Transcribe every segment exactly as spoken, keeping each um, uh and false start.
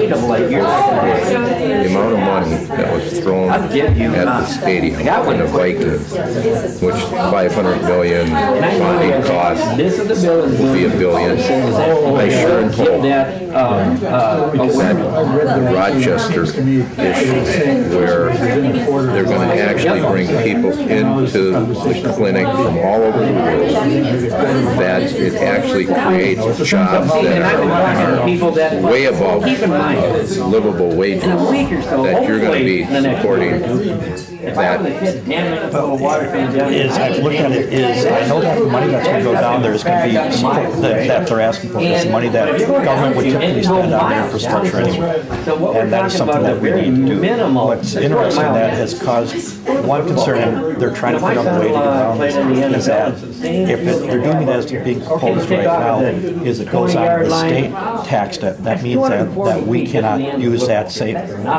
The amount of money that was thrown at the stadium in the Vikings, which five hundred million bonding cost will be a billion. I sure and hope that the Rochester issue, where they're going to actually bring people into the clinic from all over the world, that it actually creates jobs that are way above livable wages, that you're going to be supporting that. Is, I've looked at it, is I know that the money that's going to go down there is going to be support that, that they're asking for is money that government would typically spend on infrastructure anyway. And that is something that we need to do. What's interesting that has caused one concern, and they're trying to figure out a way to get around this, is that if it, they're doing it as being proposed right now, is it goes on the state tax debt. That means that, that we cannot use that same,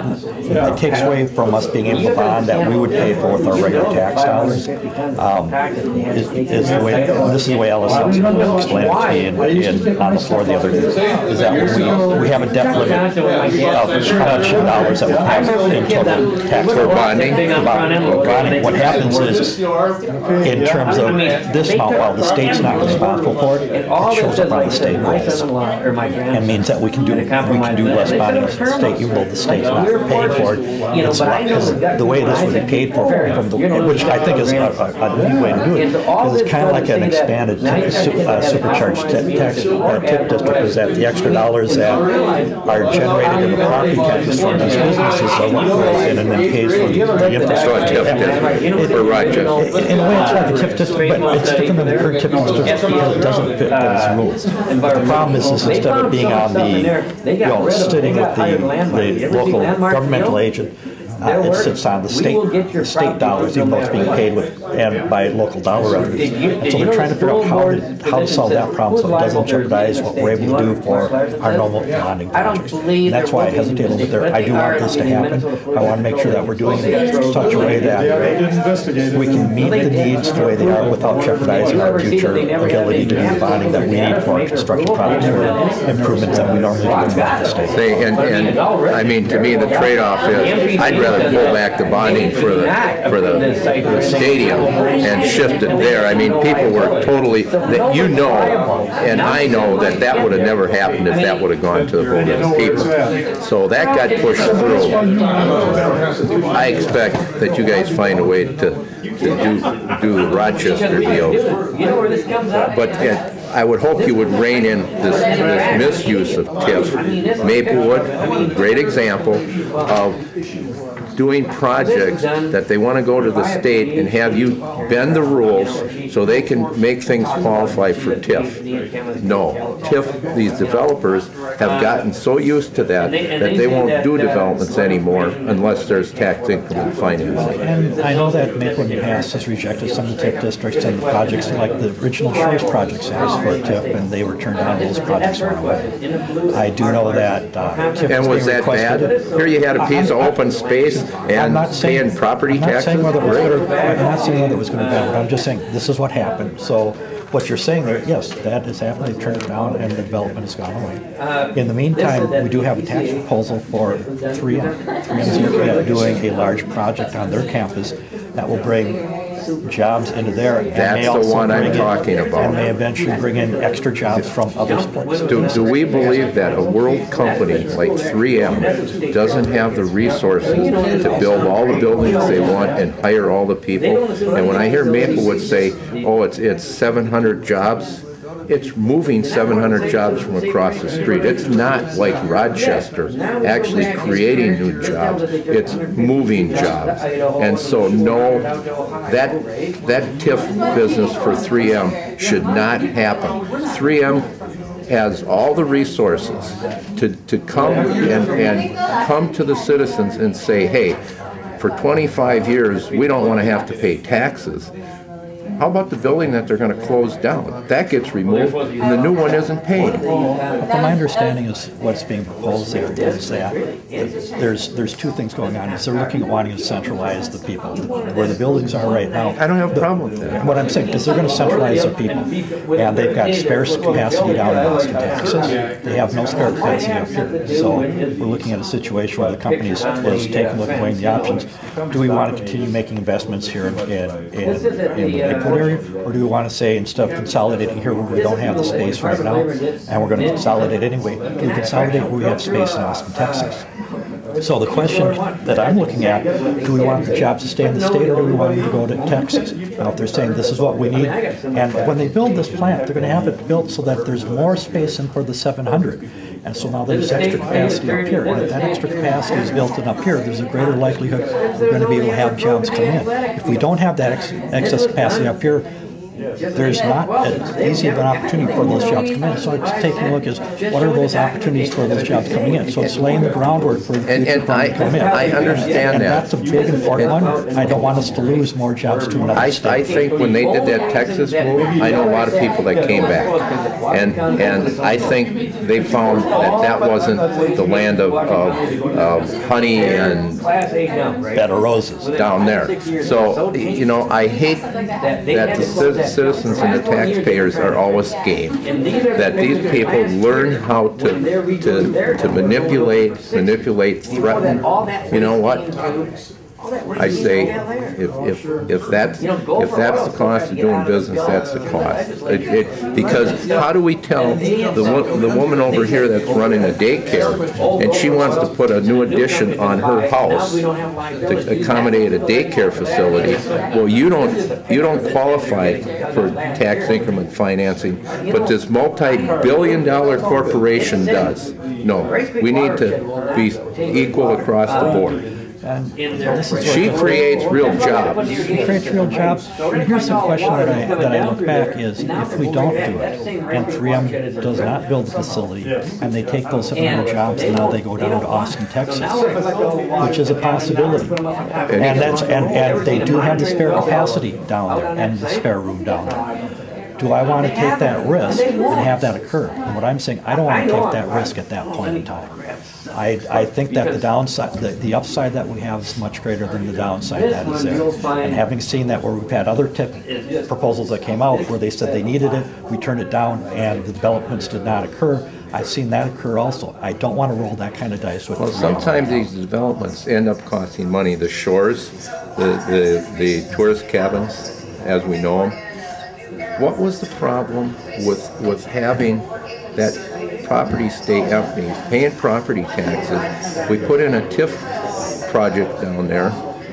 it takes away from us being able to bond that we would pay for with our regular tax dollars. Um, is, is the way, this is the way Ellis explained it to me in, in, on the floor the other day, is that when we, we have a debt limit of how much dollars that we have in total tax for bonding. bonding. What happens is, in terms of this amount, while the state's not responsible for it, it shows up on the state rolls, and means that we can do we can do less bonding with the state, even though the state's not paying for it. It's because the way this would be paid for from the, which I think is a, a, a new way to do it, because it's kind of like an expanded uh, supercharged tax uh, tip district, is that the extra dollars that are generated in the property taxes from these businesses are what goes in and then pays for the, the infrastructure. For Rochester. In a way, it's like a tip district, but it's different than the current tip district because it doesn't fit those rules. The problem is, is instead of being on the, you know, sitting with the, the local governmental agent, Uh, it sits on the state, the state dollars, even though it's being paid with and by local dollar revenues. And so they're trying to figure out how to, how to solve that problem so it doesn't jeopardize what we're able to do for our normal bonding projects. And that's why I hesitate a little bit there. I do want this to happen. I want to make sure that we're doing it in such a way that we can meet the needs the way they are without jeopardizing our future ability to do the bonding that we need for our construction projects for improvements that we normally do in the state. They, and, and I mean, to me, the trade-off is I'd rather pull back the bonding for the for the, the stadium and shift it there. I mean, people were totally, that you know, and I know that that would have never happened if that would have gone to the vote of the people. So that got pushed through. I expect that you guys find a way to, to do do the Rochester deal, but it, I would hope you would rein in this, this misuse of T I F. Maplewood, great example of doing projects that they want to go to the state and have you bend the rules so they can make things qualify for T I F. No, T I F, these developers have gotten so used to that that they won't do developments anymore unless there's tax increment financing. And I know that Maplewood in the past has rejected some of the T I F districts and the projects like the original Shores projects asked for T I F, and they were turned down, those projects went away. I do know that uh, T I F and was that bad? Here you had a piece of open space and not saying, paying property I'm not taxes? Saying whether it was good or, I'm not saying whether it was going to be bad, but I'm just saying this is what happened. So what you're saying there, yes, that is happening. They turned it down and the development has gone away. In the meantime, we do have a tax proposal for three M. three M is looking at doing a large project on their campus that will bring jobs into there. And That's may also the one I'm in, talking about. And may eventually bring in extra jobs from other places. Do, do we believe that a world company like three M doesn't have the resources to build all the buildings they want and hire all the people? And when I hear Maplewood say, oh, it's, it's seven hundred jobs, it's moving seven hundred jobs from across the street. It's not like Rochester actually creating new jobs. It's moving jobs. And so no, that that T I F business for three M should not happen. three M has all the resources to, to come and, and come to the citizens and say, hey, for twenty-five years, we don't want to have to pay taxes. How about the building that they're going to close down? That gets removed, and the new one isn't paying. From my understanding is what's being proposed there is that there's there's two things going on. Is they're looking at wanting to centralize the people where the buildings are right now. I don't have a problem with that. What I'm saying is they're going to centralize the people, and they've got spare capacity down in Austin, Texas. They have no spare capacity up here. So we're looking at a situation where the company is, is taking a look at weighing the options. Do we want to continue making investments here in, in, in, in the Lakewood area, or do we want to say instead of consolidating here where we don't have the space right now, and we're going to consolidate anyway, do we consolidate where we have space in Austin, Texas? So the question that I'm looking at, do we want the jobs to stay in the state or do we want them to go to Texas? Now, if they're saying this is what we need, and when they build this plant, they're going to have it built so that there's more space in for the seven hundred. And so now there's extra capacity up here. And if that extra capacity is built in up here, there's a greater likelihood we're going to be able to have jobs come in. If we don't have that ex excess capacity up here, there's not as easy of an opportunity for those jobs to come in. So it's taking a look as what are those opportunities for those jobs coming in. So it's laying the groundwork for the future and, and I, to come in. I understand and, and that. that's a big important one. I don't want us to lose more jobs to another I, state. I think when they did that Texas move, I know a lot of people that came back. And and I think they found that that wasn't the land of, of, of honey and bed of roses down there. So, you know, I hate that the citizens and the taxpayers are always game. That these people learn how to to to manipulate, manipulate, threaten. You know what? I say, if if if that's if that's the cost of doing business, that's the cost. It, it, because how do we tell the wo the woman over here that's running a daycare and she wants to put a new addition on her house to accommodate a daycare facility? Well, you don't you don't qualify for tax increment financing, but this multi-billion dollar corporation does. No, we need to be equal across the board. And this is she creates real jobs. She creates real jobs. And here's the question that I that I look back is if we don't do it, and three M does not build the facility, and they take those seven hundred jobs and now they go down to Austin, Texas, which is a possibility. And that's and, and they do have the spare capacity down there and the spare room down there. Do I want to take that risk and have that occur? And what I'm saying, I don't want to take that risk at that point in time. I, I think that the downside, the, the upside that we have is much greater than the downside that is there. And having seen that where we've had other tip proposals that came out where they said they needed it, we turned it down and the developments did not occur, I've seen that occur also. I don't want to roll that kind of dice with it. Well, sometimes these developments end up costing money. The shores, the, the, the tourist cabins, as we know them. What was the problem with, with having that property stay empty, paying property taxes? We put in a T I F project down there,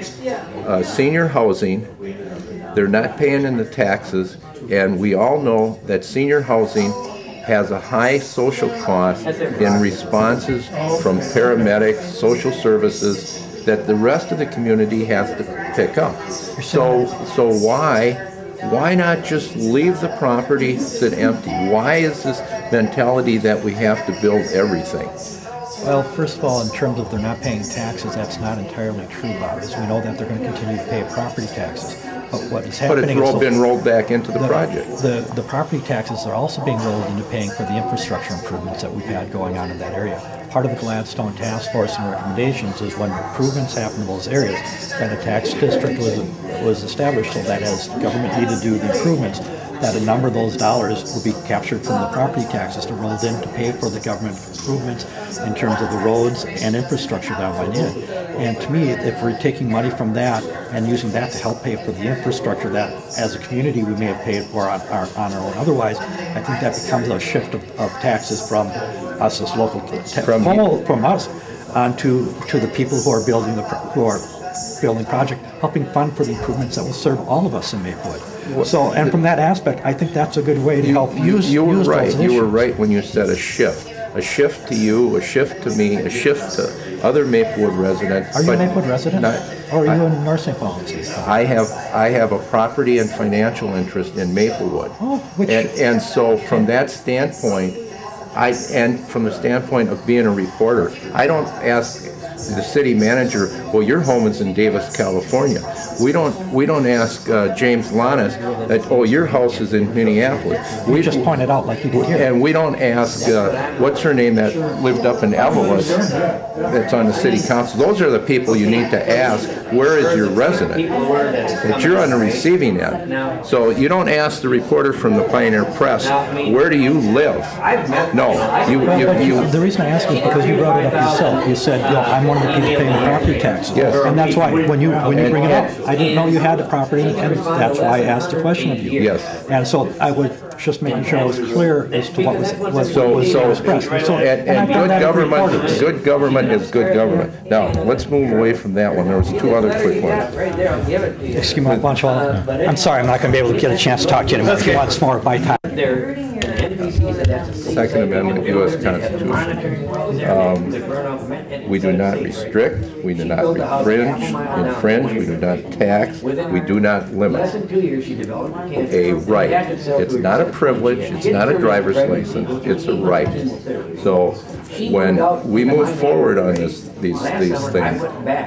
uh, senior housing. They're not paying in the taxes, and we all know that senior housing has a high social cost in responses from paramedics, social services, that the rest of the community has to pick up. So, so why? Why not just leave the property sit empty? Why is this mentality that we have to build everything? Well, first of all, in terms of they're not paying taxes, that's not entirely true, Bob. As we know that they're going to continue to pay property taxes. But what is happening but it's rolled, is been rolled back into the, the project. The, the property taxes are also being rolled into paying for the infrastructure improvements that we've had going on in that area. Part of the Gladstone Task Force and recommendations is when improvements happen in those areas, then a tax district was, was established so that as the government needed to do the improvements, that a number of those dollars would be captured from the property taxes to rolled in to pay for the government improvements in terms of the roads and infrastructure that went in. And to me, if we're taking money from that and using that to help pay for the infrastructure that as a community we may have paid for on our, on our own otherwise, I think that becomes a shift of, of taxes from us as local, from, from, from us onto to the people who are building the who are building project, helping fund for the improvements that will serve all of us in Maplewood. So, and from that aspect, I think that's a good way to you, help use, you were use right. those You issues. were right when you said a shift. A shift to you, a shift to me, a shift to other Maplewood residents. Are you a Maplewood resident? Not, or are I, you in nursing homes? I have I have a property and financial interest in Maplewood. Oh, which and, and so from that standpoint, I and from the standpoint of being a reporter, I don't ask the city manager, well, your home is in Davis, California. We don't we don't ask uh, James Lannis that, oh, your house is in Minneapolis. We We just pointed out like you did here. And we don't ask, uh, what's her name that lived up in Evelyn that's on the city council. Those are the people you need to ask, where is your resident? That you're on the receiving end. So you don't ask the reporter from the Pioneer Press, where do you live? No. You, you, you, the reason I asked is because you brought it up yourself. You said, you know, I'm one of the people paying the property taxes. Yes. And that's why when you when you bring it up, I didn't know you had the property, and that's why I asked the question of you. Yes. And so I was just making sure I was clear as to what was, was, So, was so, expressed. And, so, and, and and I found good that government, important. good government is good government. Now, let's move away from that one. There was two other quick ones. Excuse me, bunch of, I'm sorry, I'm not going to be able to get a chance to talk to you anymore. If you want some more by time. Second Amendment, U S Constitution. Um, we do not restrict, we do not infringe, infringe, we do not tax, we do not limit a right. It's not a privilege, it's not a driver's license, it's a right. So when we move forward on this, these, these things,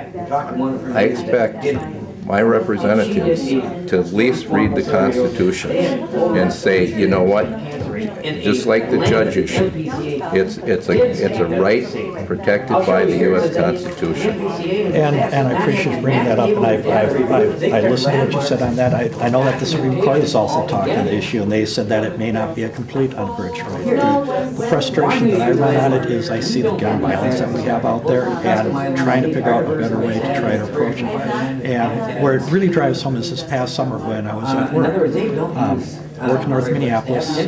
I expect my representatives to at least read the Constitution and say, you know what, just like the judge issue, it's it's a it's a right protected by the U S Constitution. And and I appreciate you bringing that up. And I I, I, I listened to what you said on that. I, I know that the Supreme Court has also talked on the issue, and they said that it may not be a complete unabridged right. The, the frustration that I run on it is I see the gun violence that we have out there, and trying to figure out a better way to try to approach it. And where it really drives home is this past summer when I was at work. Um, I work in North Minneapolis. Uh,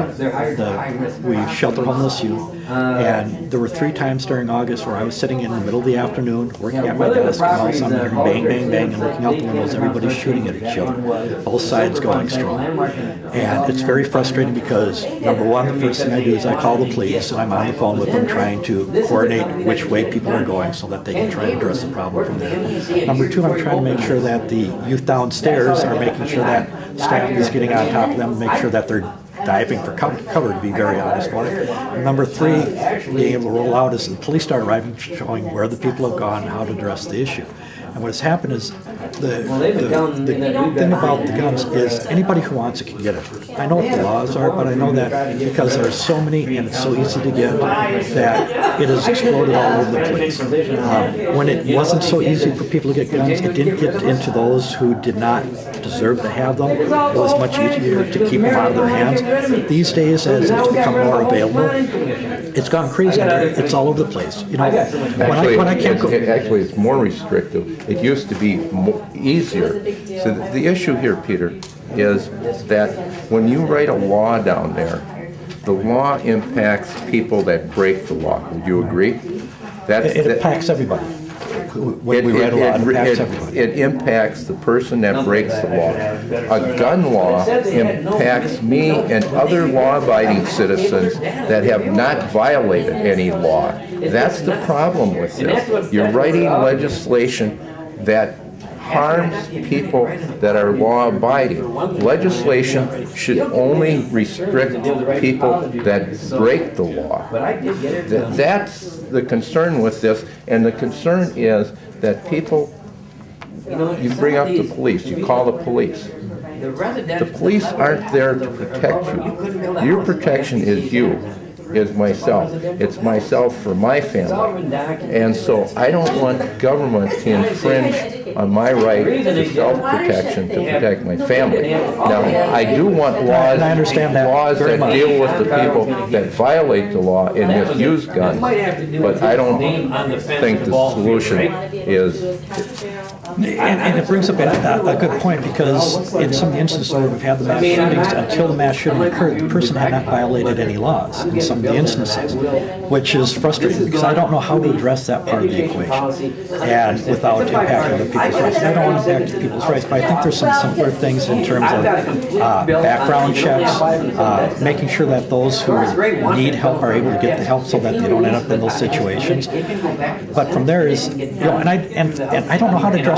the, we shelter homeless youth, and there were three times during August where I was sitting in the middle of the afternoon working at my desk, and all of a sudden I'm hearing bang, bang, bang, and looking out the windows, everybody's shooting at each other, both sides going strong. And it's very frustrating because, number one, the first thing I do is I call the police, and I'm on the phone with them trying to coordinate which way people are going so that they can try to address the problem from there. Number two, I'm trying to make sure that the youth downstairs are making sure that staff is getting on top of them, make sure that they're diving for cover, to be very honest for it. And number three, being able to roll out as the police start arriving, showing where the people have gone, how to address the issue. And what has happened is the, the, the thing about the guns is anybody who wants it can get it. I know what the laws are, but I know that because there's so many and it's so easy to get that it has exploded all over the place. Um, when it wasn't so easy for people to get guns, it didn't get into those who did not deserve to have them. It was much easier to keep them out of their hands. These days, as it's become more available, it's gone crazy. It's all over the place. You know, when actually, I, when I can't it's, go, it, actually, it's more restrictive. It used to be more, easier. So the, the issue here, Peter, is that when you write a law down there, the law impacts people that break the law. Would you agree? That's, it, it that, impacts everybody. When it, we write a law, it, it, impacts it, everybody. It impacts the person that breaks the law. A gun law impacts me and other law-abiding citizens that have not violated any law. That's the problem with this. You're writing legislation that harms people that are law-abiding. Legislation should only restrict people that break the law. That's the concern with this, and the concern is that people, you bring up the police, you call the police. The police aren't there to protect you. Your protection is you. Is myself. It's myself for my family. And so I don't want government to infringe on my right to self-protection to protect my family. Now, I do want laws, and I understand that laws very that much. deal with the people that violate the law and misuse guns, but I don't think the solution is... And, and it brings up a, a good point, because in some instances where we've had the mass shootings, until the mass shooting occurred, the person had not violated any laws in some of the instances, which is frustrating because I don't know how to address that part of the equation and without impacting the people's rights. And I don't want to impact people's rights, but I think there's some simpler things in terms of uh, background checks, uh, making sure that those who need help are able to get the help so that they don't end up in those situations. But from there is, you know, and I and, and I don't know how to address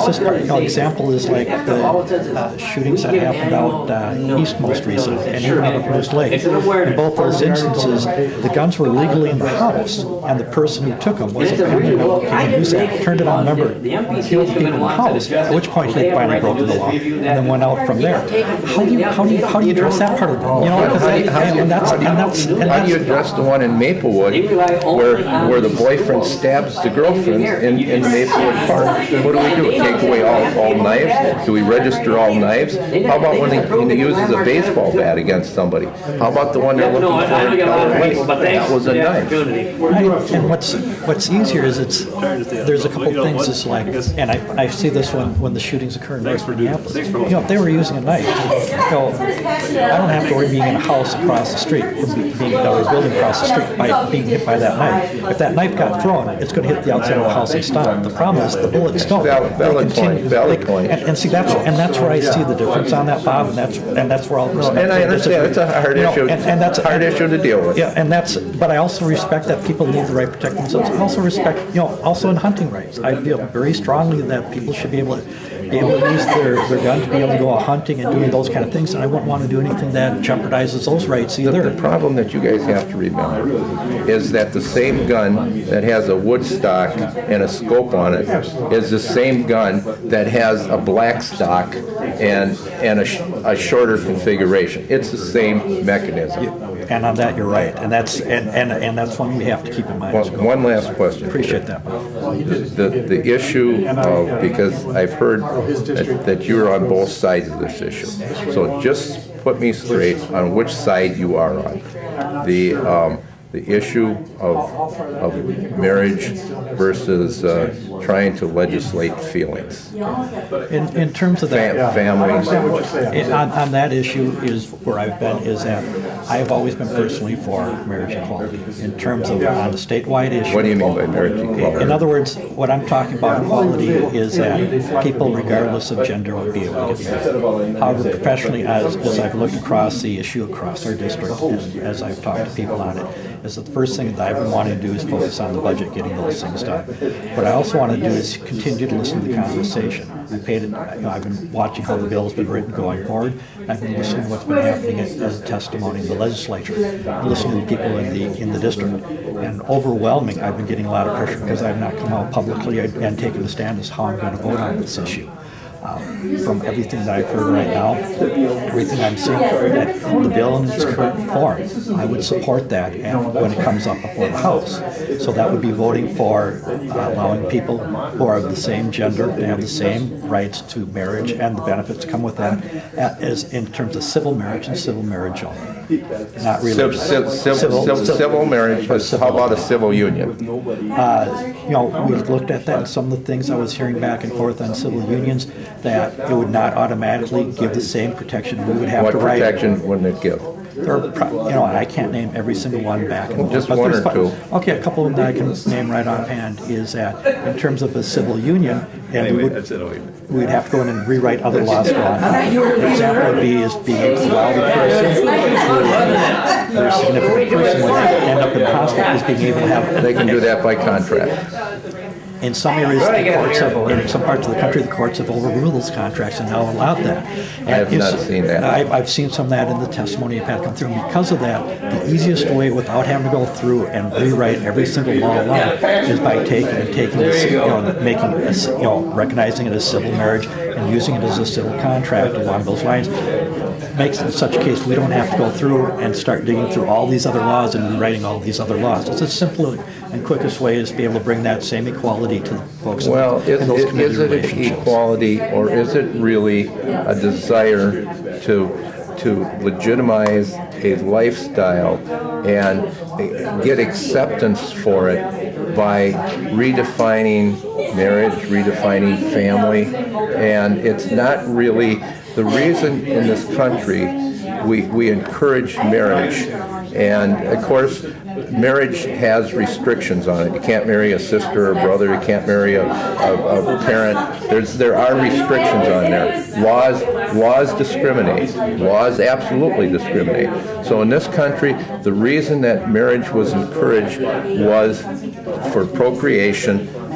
closest you know, example is like the uh, shootings that happened out uh, east most recently, and even out of Moose Lake. In both those instances, the guns were legally in the house, and the person who took them was a family member who came and used that, turned it on, member, killed people in the house, at which point they finally broke the law, and then went out from there. How do you, how do you, how do you address that part of it? You know, because I, I, and that's, and that's, and how do you that's, address the one in Maplewood where where the boyfriend stabs the girlfriend in, in Maplewood Park? What do we do? Take away all, all knives? Do we register all knives? How about when he, when he uses a baseball bat against somebody? How about the one they're looking for in Keller Lake? That was a knife. Right. And what's what's easier is it's there's a couple things. It's like, and I, I see this when when the shootings occur in West Minneapolis. You know, if they were using a knife, you know, I don't have to worry being in a house across the street, or being or a building across the street by being hit by that knife. If that knife got thrown, it's going to hit the outside of the house and stop. The problem is the bullets don't. Valid, valid point. Valid they, point. And, and see that's and that's where I see the difference on that, Bob. And that's and that's where I'll. And I understand it's a hard you know, issue. And, and that's a hard and, issue to deal with. Yeah, and that's. But I also respect that people need the right to protect themselves. I also respect, you know, also in hunting rights. I feel very strongly that people should be able to be able to use their, their gun to be able to go out hunting and doing those kind of things. And I wouldn't want to do anything that jeopardizes those rights either. The, the problem that you guys have to remember is that the same gun that has a wood stock and a scope on it is the same gun that has a black stock and and a, sh a shorter configuration. It's the same mechanism. Yeah, and on that, you're right. And that's and, and, and that's one we have to keep in mind. Well, one last question. Appreciate that, Bob. The, the issue of, because I've heard that, that you're on both sides of this issue. So just put me straight on which side you are on. The um, the issue of, of marriage versus uh, trying to legislate feelings. In, in terms of that, Fam families. It, on, on that issue is where I've been, is that I've always been personally for marriage equality. In terms of on the statewide issue. What do you mean by marriage equality? In other words, what I'm talking about equality is that people, regardless of gender, will be able to get married. However, professionally, as, as I've looked across the issue across our district, and as I've talked to people on it, is that the first thing that I've been wanting to do is focus on the budget, getting those things done. What I also want to do is continue to listen to the conversation. I paid it, you know, I've been watching how the bill has been written going forward. I've been listening to what's been happening as a testimony in the legislature, listening to people in the in the district. And overwhelming, I've been getting a lot of pressure because I've not come out publicly and taken a stand as how I'm going to vote on this issue. Um, from everything that I've heard right now, everything I'm seeing, that the bill in its current form, I would support that and when it comes up before the House. So that would be voting for uh, allowing people who are of the same gender to have the same rights to marriage and the benefits that come with that, as in terms of civil marriage and civil marriage only, not religious. Civil, civil, civil, civil, civil marriage, but how about a civil union? Uh, you know, we've looked at that, and some of the things I was hearing back and forth on civil unions, that it would not automatically give the same protection. We would have what to write. What protection wouldn't it give? There are, you know, I can't name every single one back. Well, just one or two. Okay, a couple of them that I can name right offhand is that in terms of a civil union, and we would, we'd have to go in and rewrite other laws for all. An example would be is being able to allow the person, their significant person, when they end up in the hospital, is being able to have. They can do that by contract. In some areas, the courts have, in some parts of the country, the courts have overruled those contracts and now allowed that. And I have not seen that. I've, I've seen some of that in the testimony I've had come through. And because of that, the easiest way, without having to go through and rewrite every single law alone, is by taking and taking this, you know, making, a, you know, recognizing it as civil marriage and using it as a civil contract along those lines. Makes in such a case we don't have to go through and start digging through all these other laws and rewriting all these other laws. It's a simple and quickest way is to be able to bring that same equality to folks. Well, in, in those is, is it equality, or is it really a desire to to legitimize a lifestyle and get acceptance for it by redefining marriage, redefining family? And it's not really the reason in this country we, we encourage marriage. And of course, marriage has restrictions on it. You can't marry a sister or brother. You can't marry a, a, a parent. There's, there are restrictions on there. Laws, laws discriminate. Laws absolutely discriminate. So in this country, the reason that marriage was encouraged was for procreation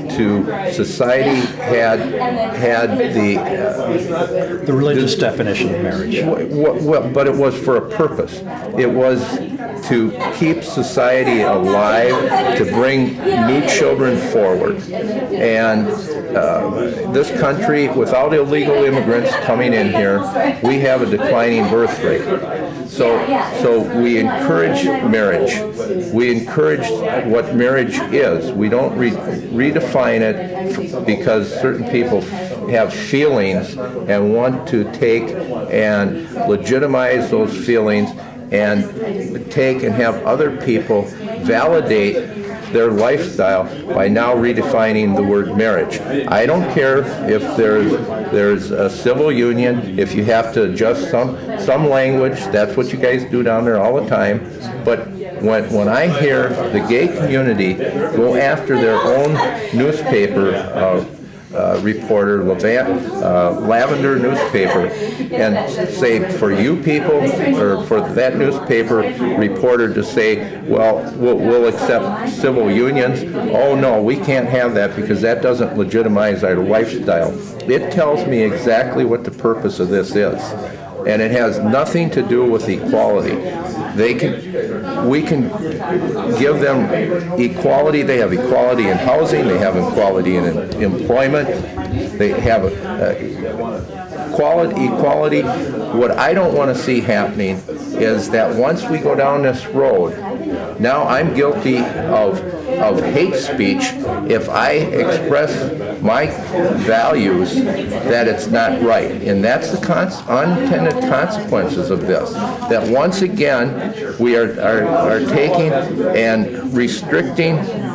to society had had the uh, the religious the, definition of marriage. Well, but it was for a purpose. It was to keep society alive, to bring new children forward. And uh, this country, without illegal immigrants coming in here, we have a declining birth rate. So, so we encourage marriage. We encourage what marriage is. We don't re redefine it because certain people have feelings and want to take and legitimize those feelings and take and have other people validate their lifestyle by now redefining the word marriage. I don't care if there's there's a civil union, if you have to adjust some some language, that's what you guys do down there all the time. But when when I hear the gay community go after their own newspaper uh, Uh, reporter, Levant, uh, Lavender newspaper, and say for you people, or for that newspaper reporter to say, well, we'll, we'll accept civil unions. Oh no, we can't have that because that doesn't legitimize our lifestyle. It tells me exactly what the purpose of this is. And it has nothing to do with equality. They can, we can give them equality. They have equality in housing. They have equality in employment. They have uh, quality, equality. What I don't want to see happening is that once we go down this road, now I'm guilty of of hate speech if I express my values that it's not right. And that's the cons unintended consequences of this. That once again, we are, are, are taking and restricting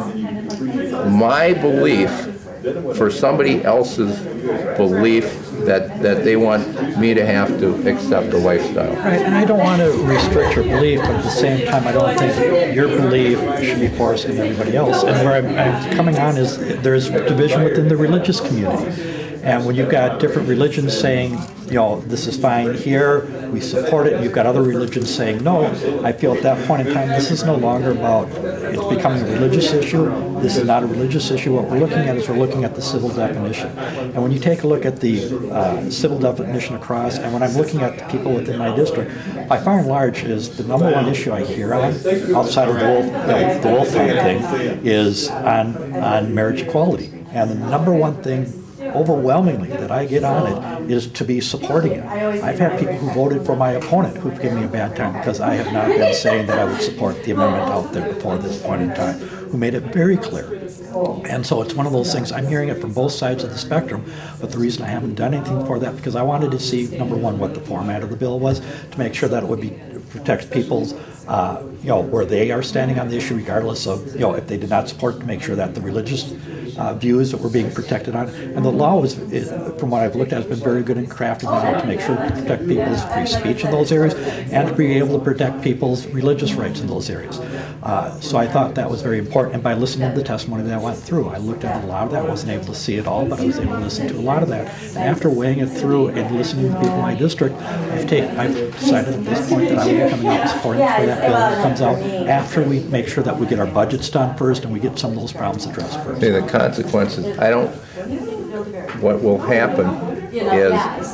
my belief for somebody else's belief that, that they want me to have to accept a lifestyle. Right, and I don't want to restrict your belief, but at the same time, I don't think your belief should be forced on everybody else. And where I'm, I'm coming on is there's division within the religious community. And when you've got different religions saying, you know, this is fine here, we support it, and you've got other religions saying no, I feel at that point in time this is no longer about, it's becoming a religious issue. This is not a religious issue. What we're looking at is we're looking at the civil definition. And when you take a look at the uh, civil definition across, and when I'm looking at the people within my district, by far and large is the number one issue I hear on, outside of the wolf, you know, the wolf hunt thing, is on, on marriage equality. And the number one thing overwhelmingly that I get on it is to be supporting it. I've had people who voted for my opponent who've given me a bad time because I have not been saying that I would support the amendment out there before this point in time, who made it very clear. And so it's one of those things, I'm hearing it from both sides of the spectrum, but the reason I haven't done anything for that, because I wanted to see, number one, what the format of the bill was, to make sure that it would be protect people's, uh, you know, where they are standing on the issue, regardless of, you know, if they did not support, to make sure that the religious uh, views that were being protected on. And the law is, is, from what I've looked at, has been very good in crafting that out to make sure to protect people's free speech in those areas and to be able to protect people's religious rights in those areas. Uh, so I thought that was very important. And by listening to the testimony that I went through, I looked at a lot of that. I wasn't able to see it all, but I was able to listen to a lot of that. And after weighing it through and listening to people in my district, I've taken, I've decided at this point that I will be coming out and supporting for that bill that comes out after we make sure that we get our budgets done first and we get some of those problems addressed first. Okay, the consequences, I don't, what will happen is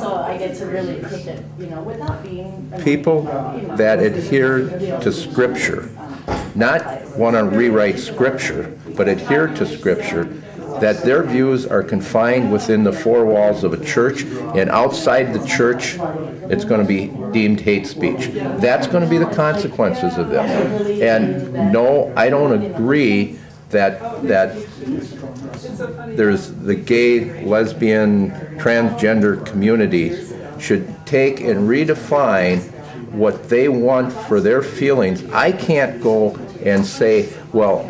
people that adhere to Scripture, not want to rewrite Scripture, but adhere to Scripture, that their views are confined within the four walls of a church, and outside the church, it's going to be deemed hate speech. That's going to be the consequences of this. And no, I don't agree that that there's the gay, lesbian, transgender community should take and redefine what they want for their feelings. I can't go and say, well,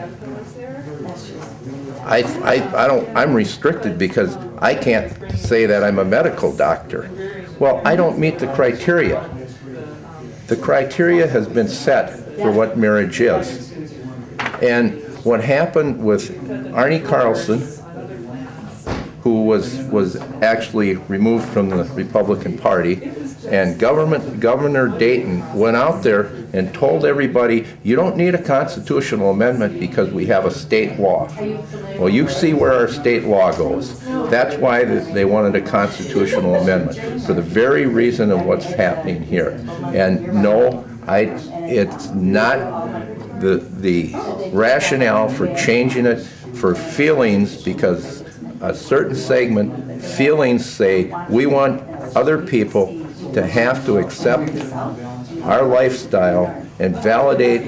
I, I, I don't, I'm restricted because I can't say that I'm a medical doctor. Well, I don't meet the criteria. The criteria has been set for what marriage is. And what happened with Arnie Carlson, who was, was actually removed from the Republican Party And government, Governor Dayton went out there and told everybody, you don't need a constitutional amendment because we have a state law. Well, you see where our state law goes. That's why they wanted a constitutional amendment, for the very reason of what's happening here. And no, I, it's not the, the rationale for changing it for feelings, because a certain segment, feelings say, we want other people to have to accept our lifestyle and validate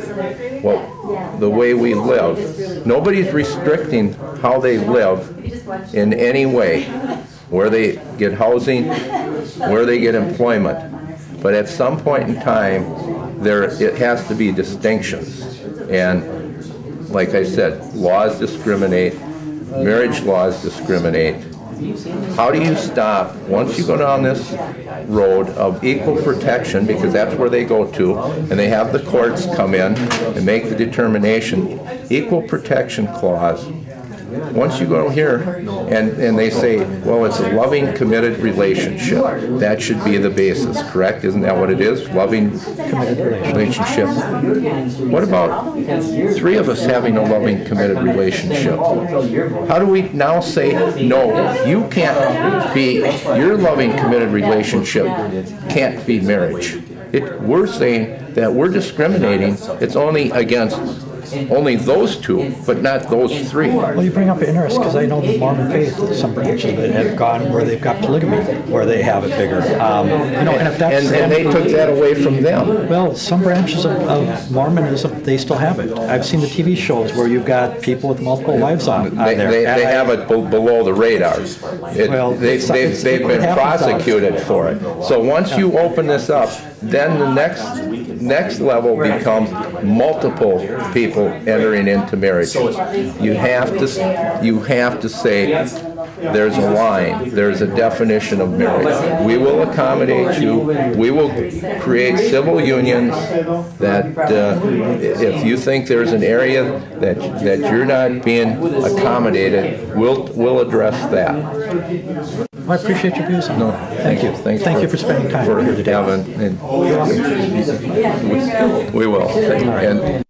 what, the way we live. Nobody's restricting how they live in any way, where they get housing, where they get employment. But at some point in time, there it has to be distinctions. And like I said, laws discriminate, marriage laws discriminate. How do you stop, once you go down this road of equal protection, because that's where they go to, and they have the courts come in and make the determination, equal protection clause. Once you go here and, and they say, well, it's a loving, committed relationship, that should be the basis, correct? Isn't that what it is? Loving, committed relationship. What about three of us having a loving, committed relationship? How do we now say, no, you can't be, your loving, committed relationship can't be marriage? It, we're saying that we're discriminating, it's only against only those two, but not those three. Well, you bring up interest, because I know the Mormon faith, some branches of it have gone where they've got polygamy, where they have it bigger. Um, you know, and, if that's, and, and they took that away from them. Well, some branches of, of Mormonism, they still have it. I've seen the T V shows where you've got people with multiple wives on, on they, there. They, they have it below the radar. It, well, they, it's, they've, it's, they've been prosecuted for it. So once you open this up, then the next next level becomes multiple people entering into marriage. You have to you have to say there's a line, there's a definition of marriage. We will accommodate you. We will create civil unions that uh, if you think there's an area that that you're not being accommodated, we'll we'll address that. Well, I appreciate your views on No, that. thank you. Thanks thank for, you for spending time for here today. Having, and we, we will. And,